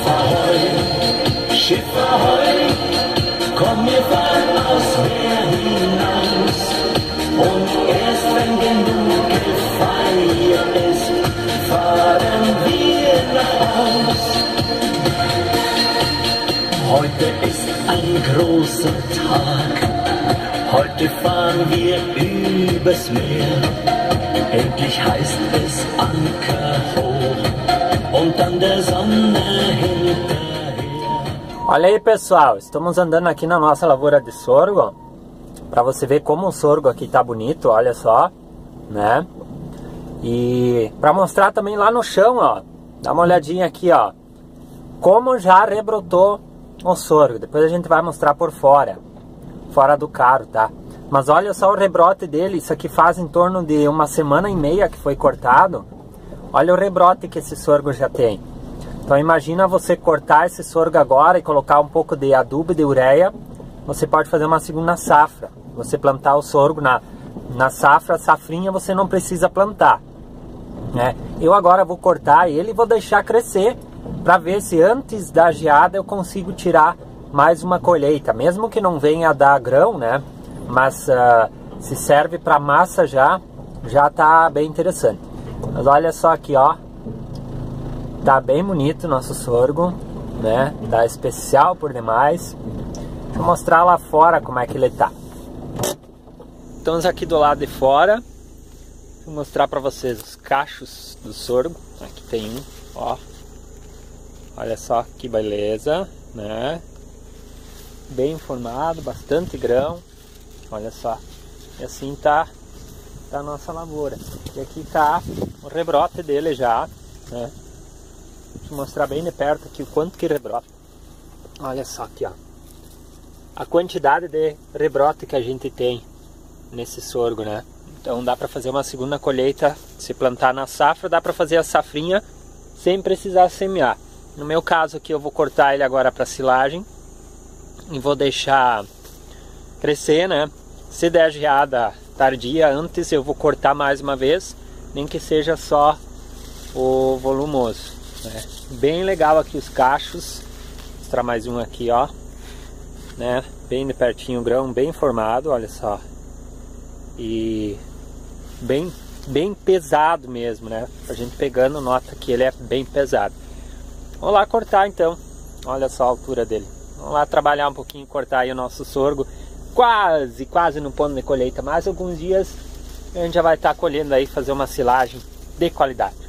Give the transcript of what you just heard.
Schiff ahoi, komm, wir fahren aufs Meer hinaus. Und erst wenn genug gefeiert ist, fahren wir nach Haus. Heute ist ein großer Tag, heute fahren wir übers Meer. Endlich heißt es Anker hoch und an der Sonne hinterher. Olha aí, pessoal, estamos andando aqui na nossa lavoura de sorgo, para você ver como o sorgo aqui tá bonito, olha só, né? E para mostrar também lá no chão, ó, dá uma olhadinha aqui, ó, como já rebrotou o sorgo. Depois a gente vai mostrar por fora do caro, tá? Mas olha só o rebrote dele, isso aqui faz em torno de 1 semana e meia que foi cortado. Olha o rebrote que esse sorgo já tem. Então imagina você cortar esse sorgo agora e colocar um pouco de adubo de ureia. Você pode fazer uma segunda safra. Você plantar o sorgo na safrinha você não precisa plantar, né? Eu agora vou cortar ele e vou deixar crescer para ver se antes da geada eu consigo tirar mais uma colheita. Mesmo que não venha a dar grão, né? Mas se serve para massa já tá bem interessante. Mas olha só aqui, ó. Tá bem bonito o nosso sorgo, né? Tá especial por demais. Deixa eu mostrar lá fora como é que ele tá. Estamos aqui do lado de fora. Vou mostrar para vocês os cachos do sorgo. Aqui tem um, ó. Olha só que beleza, né? Bem formado, bastante grão. Olha só. E assim tá a nossa lavoura. E aqui tá o rebrote dele já, né? Deixa eu mostrar bem de perto aqui o quanto que rebrota. Olha só aqui, ó. A quantidade de rebrote que a gente tem nesse sorgo, né? Então dá para fazer uma segunda colheita. Se plantar na safra, dá para fazer a safrinha sem precisar semear. No meu caso aqui eu vou cortar ele agora para silagem e vou deixar crescer, né? Se der geada tardia antes, eu vou cortar mais uma vez, nem que seja só o volumoso, né? Bem legal aqui os cachos. Vou mostrar mais um aqui, ó, né? Bem de pertinho o grão, bem formado, olha só. E bem pesado mesmo, né? A gente pegando nota que ele é bem pesado. Vamos lá cortar então. Olha só a altura dele. Vamos lá trabalhar um pouquinho, cortar aí o nosso sorgo. Quase no ponto de colheita. Mais alguns dias a gente já vai estar colhendo aí, fazer uma silagem de qualidade.